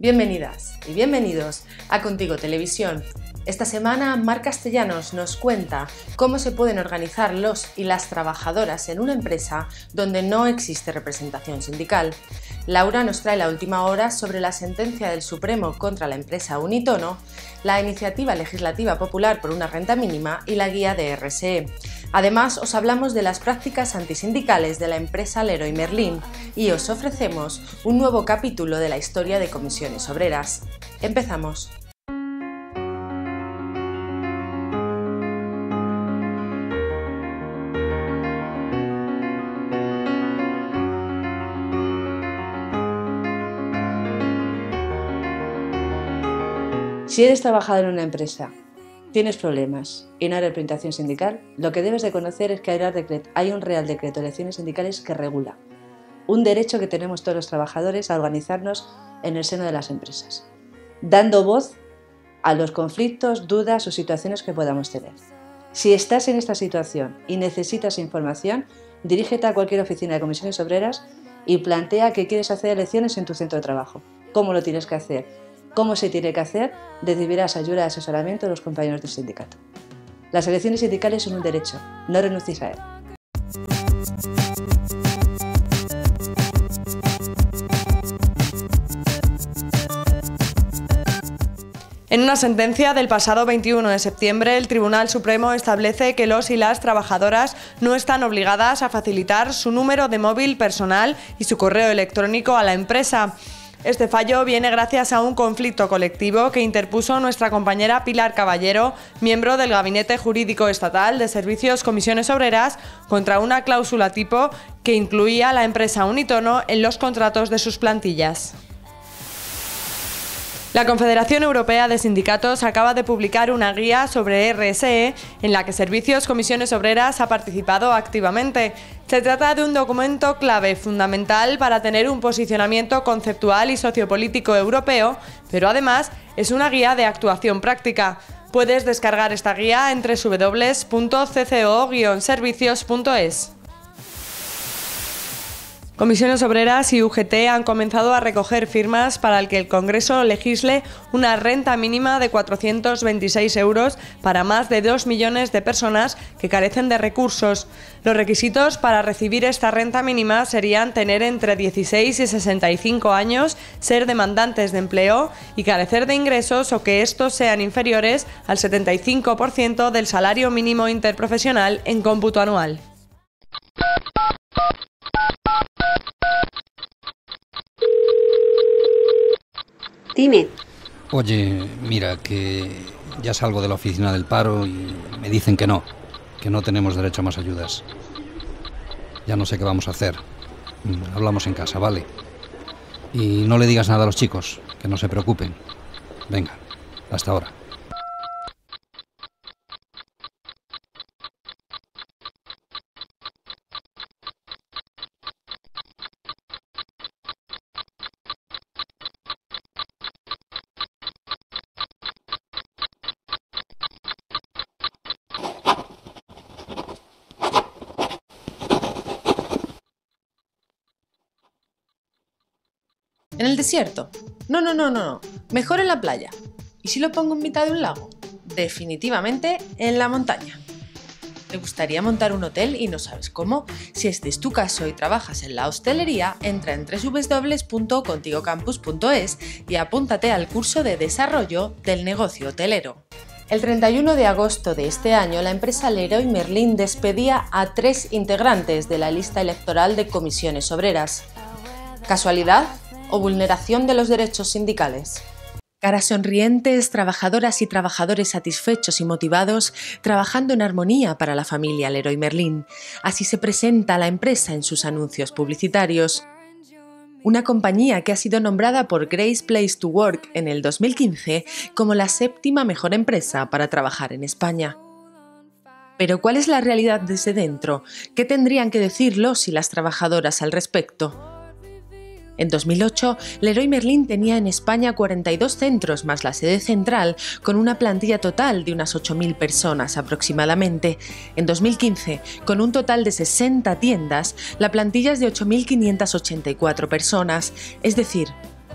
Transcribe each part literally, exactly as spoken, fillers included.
Bienvenidas y bienvenidos a Contigo Televisión. Esta semana Mar Castellanos nos cuenta cómo se pueden organizar los y las trabajadoras en una empresa donde no existe representación sindical. Laura nos trae la última hora sobre la sentencia del Supremo contra la empresa Unitono, la iniciativa legislativa popular por una renta mínima y la guía de R S E. Además, os hablamos de las prácticas antisindicales de la empresa Leroy Merlin y os ofrecemos un nuevo capítulo de la historia de comisiones obreras. Empezamos. Si eres trabajador en una empresa, tienes problemas y no hay representación sindical, lo que debes de conocer es que hay un Real Decreto de Elecciones Sindicales que regula un derecho que tenemos todos los trabajadores a organizarnos en el seno de las empresas, dando voz a los conflictos, dudas o situaciones que podamos tener. Si estás en esta situación y necesitas información, dirígete a cualquier oficina de comisiones obreras y plantea que quieres hacer elecciones en tu centro de trabajo. ¿Cómo lo tienes que hacer? ¿Cómo se tiene que hacer? Recibirás ayuda y asesoramiento de los compañeros del sindicato. Las elecciones sindicales son un derecho, no renuncies a él. En una sentencia del pasado veintiuno de septiembre, el Tribunal Supremo establece que los y las trabajadoras no están obligadas a facilitar su número de móvil personal y su correo electrónico a la empresa. Este fallo viene gracias a un conflicto colectivo que interpuso nuestra compañera Pilar Caballero, miembro del Gabinete Jurídico Estatal de Servicios Comisiones Obreras, contra una cláusula tipo que incluía a la empresa Unitono en los contratos de sus plantillas. La Confederación Europea de Sindicatos acaba de publicar una guía sobre R S E en la que Servicios Comisiones Obreras ha participado activamente. Se trata de un documento clave fundamental para tener un posicionamiento conceptual y sociopolítico europeo, pero además es una guía de actuación práctica. Puedes descargar esta guía en doble u doble u doble u punto c c o guion servicios punto es. Comisiones Obreras y U G T han comenzado a recoger firmas para que el Congreso legisle una renta mínima de cuatrocientos veintiséis euros para más de dos millones de personas que carecen de recursos. Los requisitos para recibir esta renta mínima serían tener entre dieciséis y sesenta y cinco años, ser demandantes de empleo y carecer de ingresos o que estos sean inferiores al setenta y cinco por ciento del salario mínimo interprofesional en cómputo anual. Dime. Oye, mira, que ya salgo de la oficina del paro y me dicen que no, que no tenemos derecho a más ayudas. Ya no sé qué vamos a hacer. Hablamos en casa, ¿vale? Y no le digas nada a los chicos, que no se preocupen. Venga, hasta ahora. ¿En el desierto? No, no, no, no, no. Mejor en la playa. ¿Y si lo pongo en mitad de un lago? Definitivamente en la montaña. ¿Te gustaría montar un hotel y no sabes cómo? Si este es tu caso y trabajas en la hostelería, entra en doble u doble u doble u punto contigo campus punto es y apúntate al curso de desarrollo del negocio hotelero. El treinta y uno de agosto de este año, la empresa Leroy Merlin despedía a tres integrantes de la lista electoral de comisiones obreras. ¿Casualidad o vulneración de los derechos sindicales? Caras sonrientes, trabajadoras y trabajadores satisfechos y motivados, trabajando en armonía para la familia Leroy Merlin. Así se presenta la empresa en sus anuncios publicitarios. Una compañía que ha sido nombrada por Great Place to Work en el dos mil quince como la séptima mejor empresa para trabajar en España. Pero ¿cuál es la realidad desde dentro? ¿Qué tendrían que decir los y las trabajadoras al respecto? En dos mil ocho, Leroy Merlin tenía en España cuarenta y dos centros más la sede central, con una plantilla total de unas ocho mil personas aproximadamente. En dos mil quince, con un total de sesenta tiendas, la plantilla es de ocho mil quinientas ochenta y cuatro personas, es decir,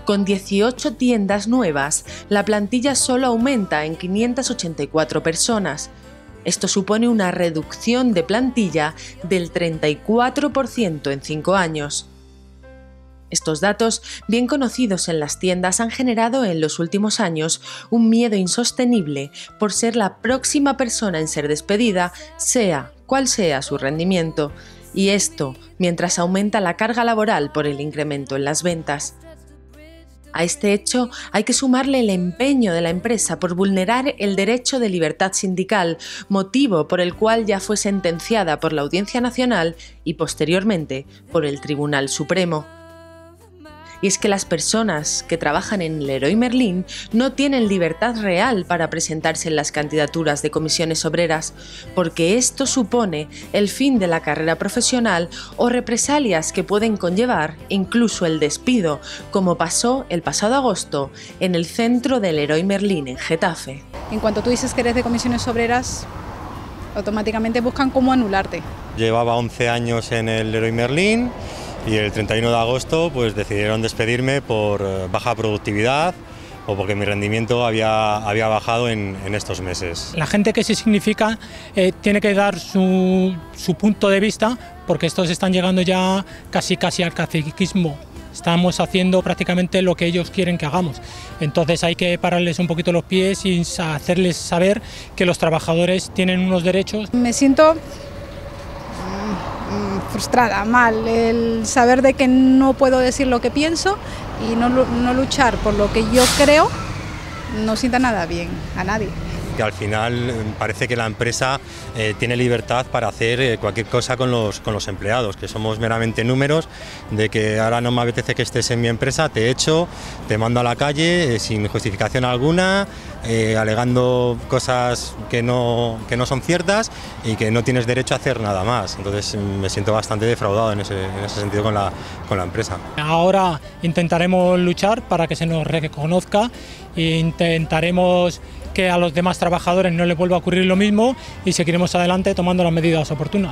Con dieciocho tiendas nuevas, la plantilla solo aumenta en quinientas ochenta y cuatro personas. Esto supone una reducción de plantilla del treinta y cuatro por ciento en cinco años. Estos datos, bien conocidos en las tiendas, han generado en los últimos años un miedo insostenible por ser la próxima persona en ser despedida, sea cual sea su rendimiento. Y esto mientras aumenta la carga laboral por el incremento en las ventas. A este hecho hay que sumarle el empeño de la empresa por vulnerar el derecho de libertad sindical, motivo por el cual ya fue sentenciada por la Audiencia Nacional y posteriormente por el Tribunal Supremo. Y es que las personas que trabajan en Leroy Merlin no tienen libertad real para presentarse en las candidaturas de comisiones obreras, porque esto supone el fin de la carrera profesional o represalias que pueden conllevar incluso el despido, como pasó el pasado agosto en el centro de Leroy Merlin en Getafe. En cuanto tú dices que eres de comisiones obreras, automáticamente buscan cómo anularte. Llevaba once años en el Leroy Merlin. Y el treinta y uno de agosto pues decidieron despedirme por baja productividad o porque mi rendimiento había, había bajado en, en estos meses. La gente que se significa eh, tiene que dar su, su punto de vista, porque estos están llegando ya casi, casi al caciquismo. Estamos haciendo prácticamente lo que ellos quieren que hagamos. Entonces hay que pararles un poquito los pies y hacerles saber que los trabajadores tienen unos derechos. Me siento frustrada, mal, el saber de que no puedo decir lo que pienso y no, no luchar por lo que yo creo no sienta nada bien a nadie. Que al final parece que la empresa eh, tiene libertad para hacer eh, cualquier cosa con los, con los empleados, que somos meramente números, de que ahora no me apetece que estés en mi empresa, te echo, te mando a la calle eh, sin justificación alguna, eh, alegando cosas que no, que no son ciertas y que no tienes derecho a hacer nada más. Entonces me siento bastante defraudado en ese, en ese sentido con la, con la empresa. Ahora intentaremos luchar para que se nos reconozca e intentaremos que a los demás trabajadores no les vuelva a ocurrir lo mismo y seguiremos adelante tomando las medidas oportunas.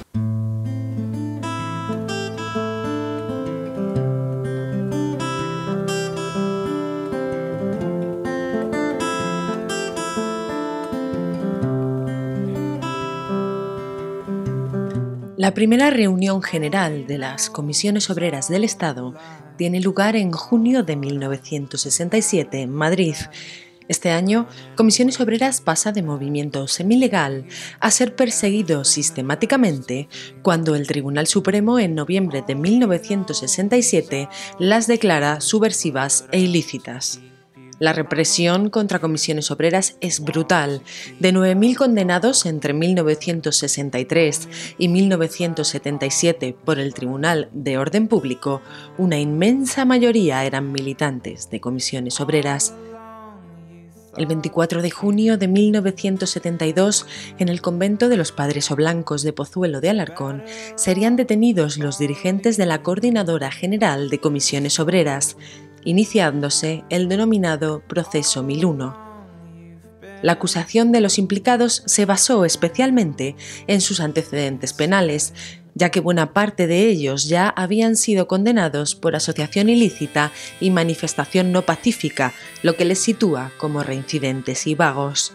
La primera reunión general de las Comisiones Obreras del Estado tiene lugar en junio de mil novecientos sesenta y siete en Madrid. Este año, Comisiones Obreras pasa de movimiento semilegal a ser perseguido sistemáticamente cuando el Tribunal Supremo en noviembre de mil novecientos sesenta y siete las declara subversivas e ilícitas. La represión contra Comisiones Obreras es brutal. De nueve mil condenados entre mil novecientos sesenta y tres y mil novecientos setenta y siete por el Tribunal de Orden Público, una inmensa mayoría eran militantes de Comisiones Obreras. El veinticuatro de junio de mil novecientos setenta y dos, en el convento de los Padres Oblancos de Pozuelo de Alarcón, serían detenidos los dirigentes de la Coordinadora General de Comisiones Obreras, iniciándose el denominado Proceso mil uno. La acusación de los implicados se basó especialmente en sus antecedentes penales, ya que buena parte de ellos ya habían sido condenados por asociación ilícita y manifestación no pacífica, lo que les sitúa como reincidentes y vagos.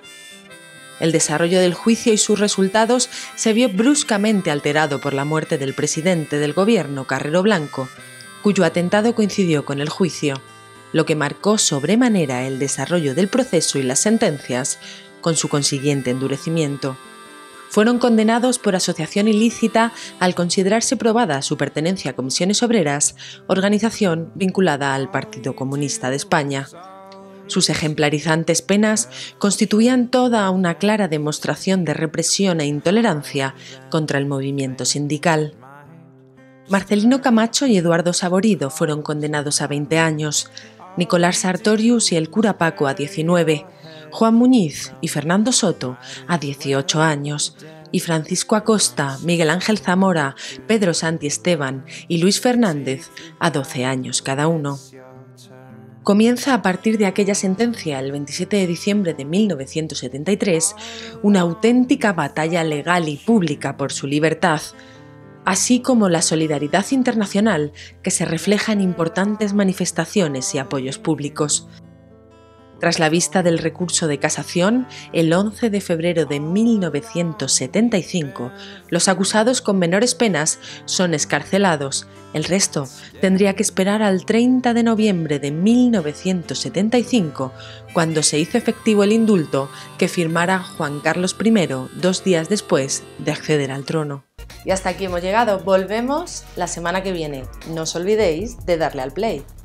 El desarrollo del juicio y sus resultados se vio bruscamente alterado por la muerte del presidente del gobierno, Carrero Blanco, cuyo atentado coincidió con el juicio, lo que marcó sobremanera el desarrollo del proceso y las sentencias, con su consiguiente endurecimiento. Fueron condenados por asociación ilícita al considerarse probada su pertenencia a Comisiones Obreras, organización vinculada al Partido Comunista de España. Sus ejemplarizantes penas constituían toda una clara demostración de represión e intolerancia contra el movimiento sindical. Marcelino Camacho y Eduardo Saborido fueron condenados a veinte años, Nicolás Sartorius y el cura Paco a diecinueve, Juan Muñiz y Fernando Soto a dieciocho años, y Francisco Acosta, Miguel Ángel Zamora, Pedro Santi Esteban y Luis Fernández a doce años cada uno. Comienza a partir de aquella sentencia, el veintisiete de diciembre de mil novecientos setenta y tres, una auténtica batalla legal y pública por su libertad. así como la solidaridad internacional que se refleja en importantes manifestaciones y apoyos públicos. Tras la vista del recurso de casación, el once de febrero de mil novecientos setenta y cinco, los acusados con menores penas son excarcelados. El resto tendría que esperar al treinta de noviembre de mil novecientos setenta y cinco, cuando se hizo efectivo el indulto que firmara Juan Carlos primero dos días después de acceder al trono. Y hasta aquí hemos llegado. Volvemos la semana que viene. No os olvidéis de darle al play.